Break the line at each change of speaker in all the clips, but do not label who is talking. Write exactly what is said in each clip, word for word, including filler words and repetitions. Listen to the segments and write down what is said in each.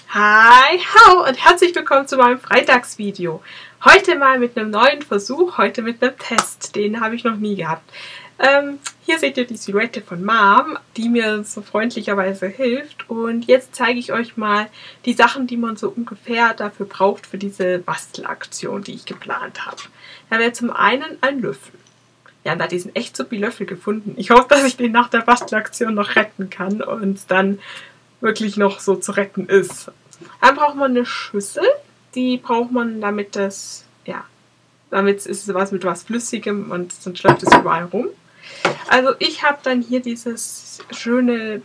Hi, hallo und herzlich willkommen zu meinem Freitagsvideo. Heute mal mit einem neuen Versuch, heute mit einem Test. Den habe ich noch nie gehabt. Ähm, hier seht ihr die Silhouette von Mom, die mir so freundlicherweise hilft. Und jetzt zeige ich euch mal die Sachen, die man so ungefähr dafür braucht für diese Bastelaktion, die ich geplant habe. Da wäre zum einen ein Löffel. Ja, da hat diesen echt super Löffel gefunden. Ich hoffe, dass ich den nach der Bastelaktion noch retten kann und dann wirklich noch so zu retten ist. Dann braucht man eine Schüssel. Die braucht man, damit das, ja, damit ist es was mit was Flüssigem und sonst läuft es überall rum. Also ich habe dann hier dieses schöne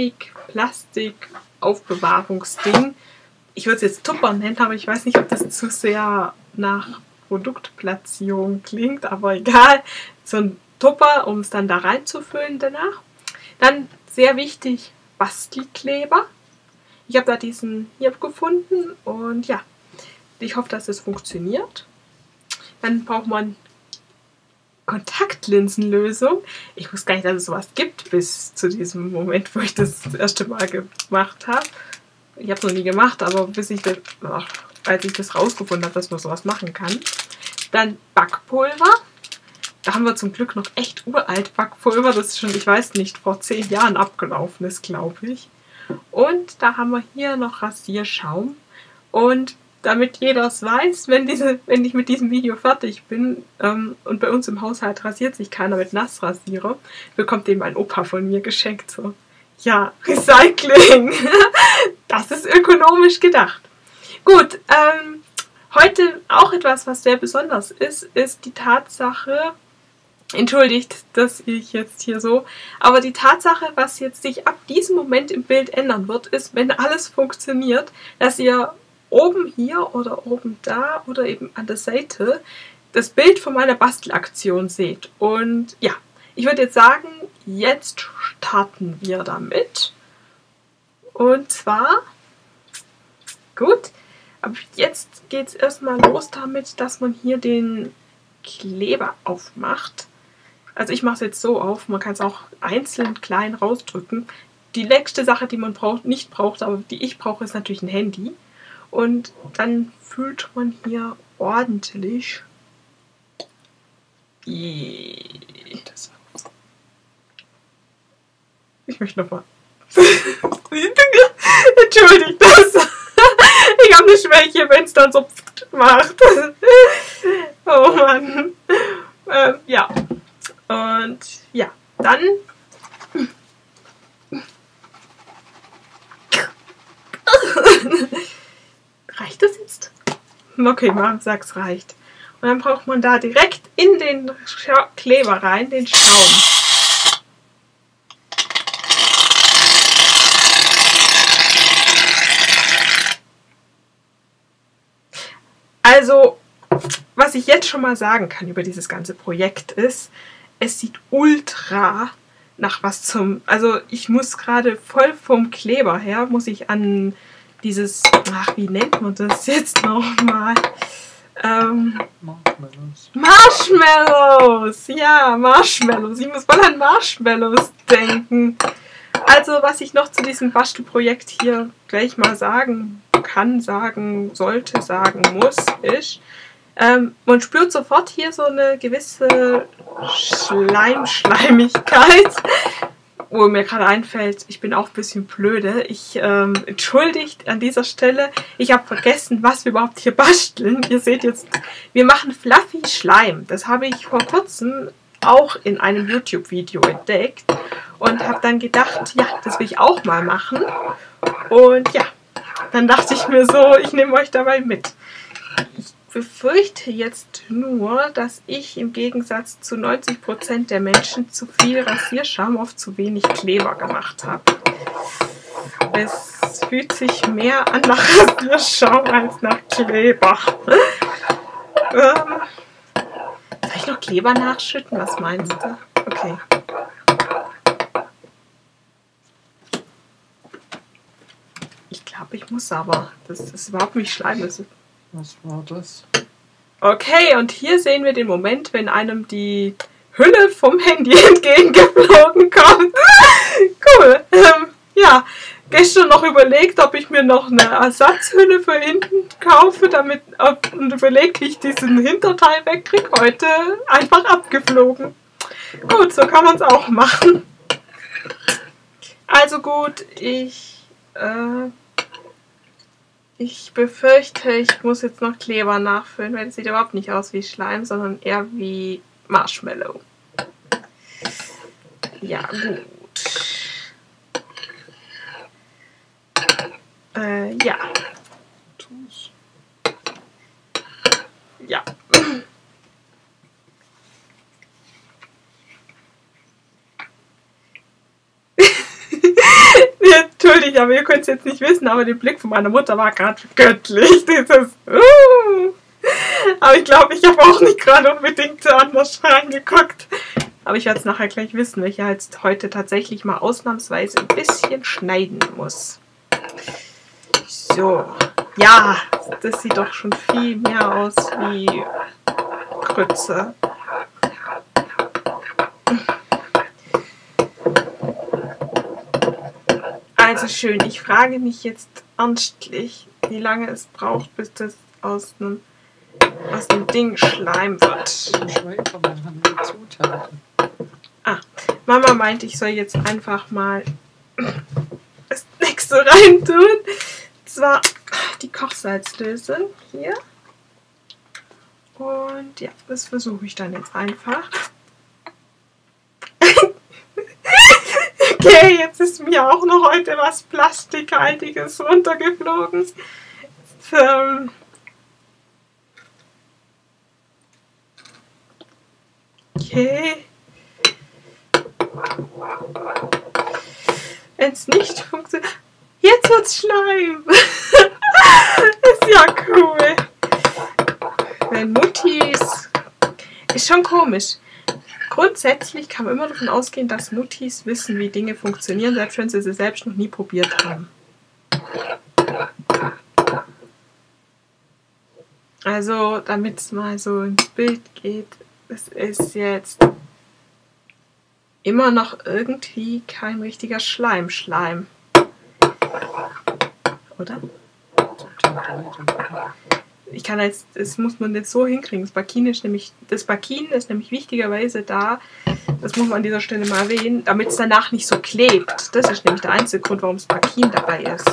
Billig-Plastik-Aufbewahrungsding. Ich würde es jetzt Tupper nennen, aber ich weiß nicht, ob das zu sehr nach Produktplatzierung klingt, aber egal. So ein Tupper, um es dann da reinzufüllen danach. Dann sehr wichtig, Bastelkleber. Ich habe da diesen hier gefunden und ja, ich hoffe, dass es funktioniert. Dann braucht man Kontaktlinsenlösung. Ich wusste gar nicht, dass es sowas gibt bis zu diesem Moment, wo ich das, das erste Mal gemacht habe. Ich habe es noch nie gemacht, aber bis ich das, ach, als ich das rausgefunden habe, dass man sowas machen kann. Dann Backpulver. Da haben wir zum Glück noch echt uralt Backpulver, das ist schon, ich weiß nicht, vor zehn Jahren abgelaufen ist, glaube ich. Und da haben wir hier noch Rasierschaum. Und damit jeder es weiß, wenn, diese, wenn ich mit diesem Video fertig bin ähm, und bei uns im Haushalt rasiert sich keiner mit Nassrasierer, bekommt eben ein Opa von mir geschenkt. So. Ja, Recycling. Das ist ökonomisch gedacht. Gut, ähm, heute auch etwas, was sehr besonders ist, ist die Tatsache, entschuldigt, dass ich jetzt hier so, aber die Tatsache, was jetzt sich ab diesem Moment im Bild ändern wird, ist, wenn alles funktioniert, dass ihr oben hier oder oben da oder eben an der Seite das Bild von meiner Bastelaktion seht. Und ja, ich würde jetzt sagen, jetzt starten wir damit. Und zwar, gut, aber jetzt geht es erstmal los damit, dass man hier den Kleber aufmacht. Also ich mache es jetzt so auf, man kann es auch einzeln klein rausdrücken. Die nächste Sache, die man braucht, nicht braucht, aber die ich brauche, ist natürlich ein Handy. Und dann fühlt man hier ordentlich. Ich möchte nochmal. Entschuldigt das. Ich habe eine Schwäche, wenn es dann so macht. Oh Mann. Ähm, ja. Und ja, dann reicht das jetzt? Okay, Mom sagt, es reicht. Und dann braucht man da direkt in den Scha- Kleber rein, den Schaum. Also, was ich jetzt schon mal sagen kann über dieses ganze Projekt ist, es sieht ultra nach was zum... Also ich muss gerade voll vom Kleber her, muss ich an dieses... Ach, wie nennt man das jetzt nochmal? Ähm, Marshmallows. Marshmallows! Ja, Marshmallows. Ich muss voll an Marshmallows denken. Also, was ich noch zu diesem Bastelprojekt hier gleich mal sagen kann, sagen sollte, sagen muss, ist... Ähm, man spürt sofort hier so eine gewisse Schleimschleimigkeit, wo mir gerade einfällt, ich bin auch ein bisschen blöde. Ich ähm, entschuldigt an dieser Stelle, ich habe vergessen, was wir überhaupt hier basteln. Ihr seht jetzt, wir machen Fluffy Schleim. Das habe ich vor kurzem auch in einem YouTube-Video entdeckt und habe dann gedacht, ja, das will ich auch mal machen. Und ja, dann dachte ich mir so, ich nehme euch dabei mit. Ich befürchte jetzt nur, dass ich im Gegensatz zu neunzig Prozent der Menschen zu viel Rasierschaum auf zu wenig Kleber gemacht habe. Es fühlt sich mehr an nach Rasierschaum als nach Kleber. ähm, soll ich noch Kleber nachschütten? Was meinst du? Okay. Ich glaube, ich muss aber. Das ist überhaupt nicht Schleim.
Was war das?
Okay, und hier sehen wir den Moment, wenn einem die Hülle vom Handy entgegengeflogen kommt. Cool. Ähm, ja, gestern noch überlegt, ob ich mir noch eine Ersatzhülle für hinten kaufe, damit und überlegt, wie ich diesen Hinterteil wegkriege. Heute einfach abgeflogen. Gut, so kann man es auch machen. Also gut, ich, äh, ich befürchte, ich muss jetzt noch Kleber nachfüllen, weil es sieht überhaupt nicht aus wie Schleim, sondern eher wie Marshmallow. Ja, gut. Äh, ja. Ja. Entschuldigt, aber ihr könnt es jetzt nicht wissen, aber der Blick von meiner Mutter war gerade göttlich. Dieses, uh. Aber ich glaube, ich habe auch nicht gerade unbedingt anders reingeguckt. Aber ich werde es nachher gleich wissen, weil ich ja jetzt heute tatsächlich mal ausnahmsweise ein bisschen schneiden muss. So. Ja, das sieht doch schon viel mehr aus wie Grütze. Also schön, ich frage mich jetzt ernstlich, wie lange es braucht, bis das aus einem, aus einem Ding Schleim wird. Ah, Mama meinte, ich soll jetzt einfach mal das nächste rein tun. Und zwar die Kochsalzlösung hier. Und ja, das versuche ich dann jetzt einfach. Okay, jetzt ist mir auch noch heute was Plastikhaltiges runtergeflogen. Jetzt, ähm okay. Wenn es nicht funktioniert. Jetzt wird's Schleim. Ist ja cool. Wenn Muttis. Ist schon komisch. Grundsätzlich kann man immer davon ausgehen, dass Muttis wissen, wie Dinge funktionieren, selbst wenn sie sie selbst noch nie probiert haben. Also, damit es mal so ins Bild geht, es ist jetzt immer noch irgendwie kein richtiger Schleim-Schleim. Oder? Ich kann jetzt, das muss man jetzt so hinkriegen. Das Bakin ist nämlich, das Bakin ist nämlich wichtigerweise da, das muss man an dieser Stelle mal erwähnen, damit es danach nicht so klebt. Das ist nämlich der einzige Grund, warum das Bakin dabei ist.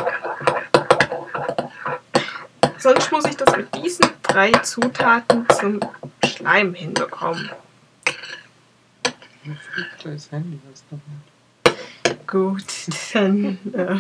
Sonst muss ich das mit diesen drei Zutaten zum Schleim hinbekommen.
Das Handy, was noch nicht.
Gut, dann. Äh,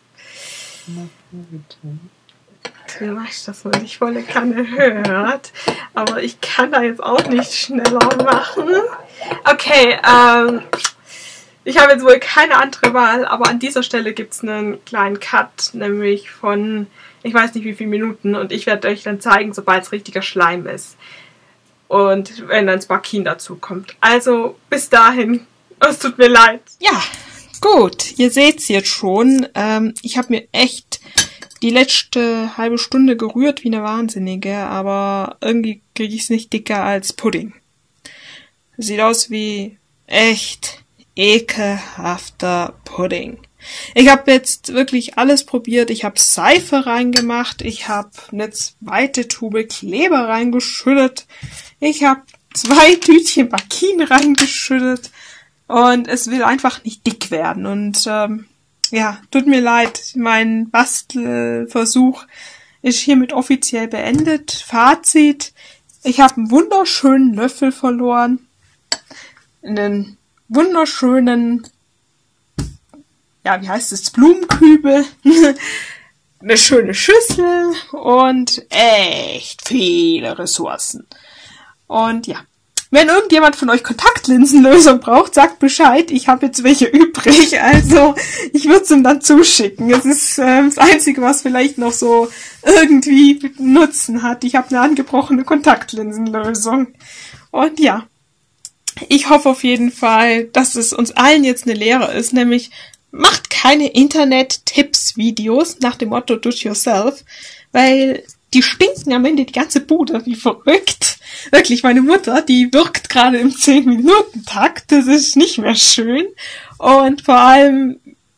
Du weißt, dass man dich volle Kanne hört, aber ich kann da jetzt auch nicht schneller machen. Okay, ähm, ich habe jetzt wohl keine andere Wahl, aber an dieser Stelle gibt es einen kleinen Cut, nämlich von, ich weiß nicht wie viele Minuten, und ich werde euch dann zeigen, sobald es richtiger Schleim ist. Und wenn dann das Bakin dazu kommt. Also, bis dahin, es tut mir leid. Ja, gut, ihr seht es jetzt schon, ähm, ich habe mir echt die letzte halbe Stunde gerührt wie eine Wahnsinnige, aber irgendwie kriege ich es nicht dicker als Pudding. Sieht aus wie echt ekelhafter Pudding. Ich habe jetzt wirklich alles probiert. Ich habe Seife reingemacht, ich habe eine zweite Tube Kleber reingeschüttet, ich habe zwei Tütchen Bakin reingeschüttet und es will einfach nicht dick werden. Und ähm, ja, tut mir leid, mein Bastelversuch ist hiermit offiziell beendet. Fazit, ich habe einen wunderschönen Löffel verloren, einen wunderschönen, ja, wie heißt es, Blumenkübel, eine schöne Schüssel und echt viele Ressourcen. Und ja, wenn irgendjemand von euch Kontaktlinsenlösung braucht, sagt Bescheid. Ich habe jetzt welche übrig, also ich würde es ihm dann zuschicken. Es ist äh, das Einzige, was vielleicht noch so irgendwie Nutzen hat. Ich habe eine angebrochene Kontaktlinsenlösung. Und ja, ich hoffe auf jeden Fall, dass es uns allen jetzt eine Lehre ist, nämlich macht keine Internet-Tipps-Videos nach dem Motto Do It Yourself, weil die stinken am Ende die ganze Bude wie verrückt. Wirklich, meine Mutter, die wirkt gerade im zehn Minuten Takt. Das ist nicht mehr schön. Und vor allem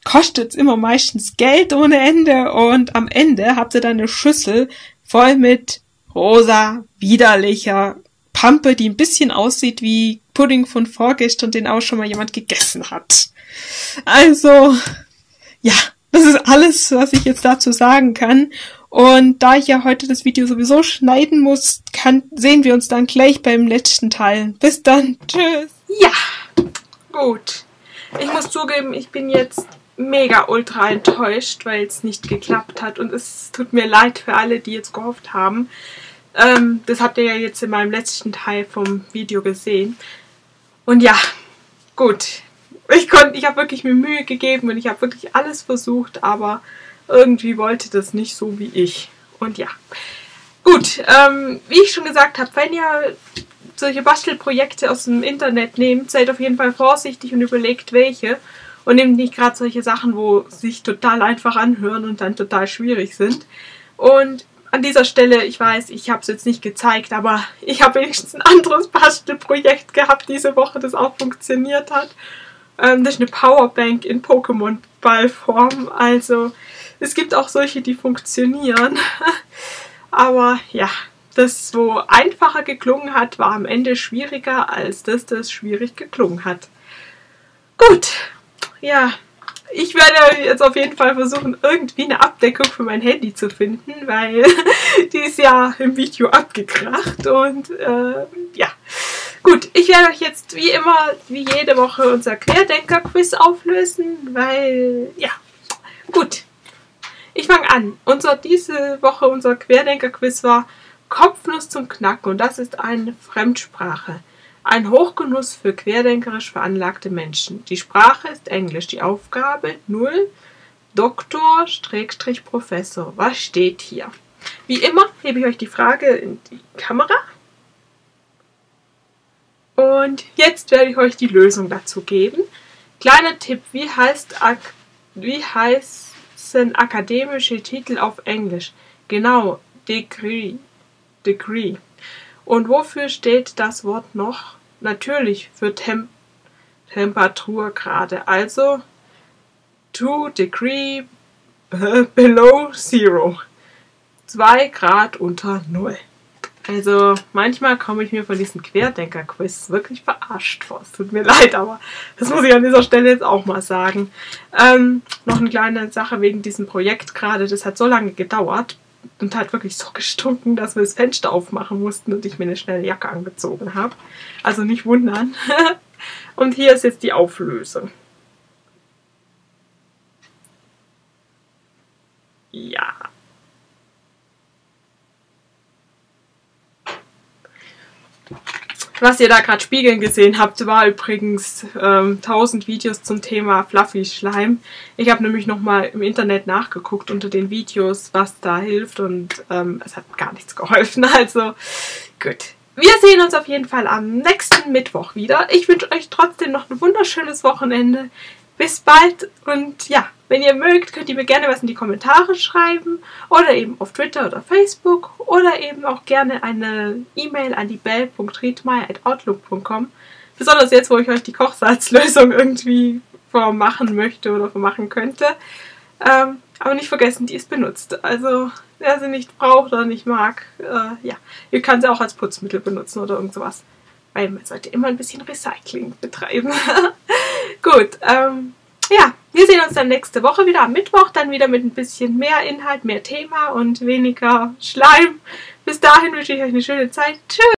kostet es immer meistens Geld ohne Ende und am Ende habt ihr dann eine Schüssel voll mit rosa, widerlicher Pampe, die ein bisschen aussieht wie Pudding von vorgestern, den auch schon mal jemand gegessen hat. Also, ja, das ist alles, was ich jetzt dazu sagen kann. Und da ich ja heute das Video sowieso schneiden muss, kann, sehen wir uns dann gleich beim letzten Teil. Bis dann. Tschüss. Ja, gut. Ich muss zugeben, ich bin jetzt mega ultra enttäuscht, weil es nicht geklappt hat. Und es tut mir leid für alle, die jetzt gehofft haben. Ähm, das habt ihr ja jetzt in meinem letzten Teil vom Video gesehen. Und ja, gut. Ich konnte, ich habe wirklich mir Mühe gegeben und ich habe wirklich alles versucht, aber irgendwie wollte das nicht so wie ich. Und ja, gut, ähm, wie ich schon gesagt habe, wenn ihr solche Bastelprojekte aus dem Internet nehmt, seid auf jeden Fall vorsichtig und überlegt welche. Und nehmt nicht gerade solche Sachen, wo sich total einfach anhören und dann total schwierig sind. Und an dieser Stelle, ich weiß, ich habe es jetzt nicht gezeigt, aber ich habe wenigstens ein anderes Bastelprojekt gehabt diese Woche, das auch funktioniert hat. Ähm, das ist eine Powerbank in Pokémon-Ballform, also es gibt auch solche, die funktionieren. Aber ja, das, wo einfacher geklungen hat, war am Ende schwieriger, als das, das schwierig geklungen hat. Gut, ja, ich werde jetzt auf jeden Fall versuchen, irgendwie eine Abdeckung für mein Handy zu finden, weil die ist ja im Video abgekracht und äh, ja. Gut, ich werde euch jetzt wie immer, wie jede Woche unser Querdenker-Quiz auflösen, weil, ja, gut. Ich fange an. Unser, diese Woche unser Querdenker-Quiz war Kopfnuss zum Knacken und das ist eine Fremdsprache. Ein Hochgenuss für querdenkerisch veranlagte Menschen. Die Sprache ist Englisch. Die Aufgabe null. Doktor, Schrägstrich, Professor. Was steht hier? Wie immer hebe ich euch die Frage in die Kamera. Und jetzt werde ich euch die Lösung dazu geben. Kleiner Tipp, wie heißt, wie heißen akademische Titel auf Englisch? Genau, Degree. Degree. Und wofür steht das Wort noch? Natürlich für Tem Temperaturgrade. Also two degree below zero. zwei Grad unter null. Also manchmal komme ich mir von diesem Querdenker-Quiz wirklich verarscht vor. Es tut mir leid, aber das muss ich an dieser Stelle jetzt auch mal sagen. Ähm, noch eine kleine Sache wegen diesem Projekt gerade. Das hat so lange gedauert und hat wirklich so gestunken, dass wir das Fenster aufmachen mussten und ich mir eine schnelle Jacke angezogen habe. Also nicht wundern. Und hier ist jetzt die Auflösung. Ja. Was ihr da gerade spiegeln gesehen habt, war übrigens ähm, tausend Videos zum Thema Fluffy Schleim. Ich habe nämlich nochmal im Internet nachgeguckt unter den Videos, was da hilft und ähm, es hat gar nichts geholfen. Also gut. Wir sehen uns auf jeden Fall am nächsten Mittwoch wieder. Ich wünsche euch trotzdem noch ein wunderschönes Wochenende. Bis bald und ja, wenn ihr mögt, könnt ihr mir gerne was in die Kommentare schreiben oder eben auf Twitter oder Facebook oder eben auch gerne eine E-Mail an die bell punkt riedmeier at outlook punkt com. Besonders jetzt, wo ich euch die Kochsalzlösung irgendwie vormachen möchte oder vormachen könnte. Ähm, aber nicht vergessen, die ist benutzt. Also, wer sie nicht braucht oder nicht mag, äh, ja, ihr könnt sie auch als Putzmittel benutzen oder irgend sowas. Weil man sollte immer ein bisschen Recycling betreiben. Gut, ähm, ja, wir sehen uns dann nächste Woche wieder am Mittwoch, dann wieder mit ein bisschen mehr Inhalt, mehr Thema und weniger Schleim. Bis dahin wünsche ich euch eine schöne Zeit. Tschüss!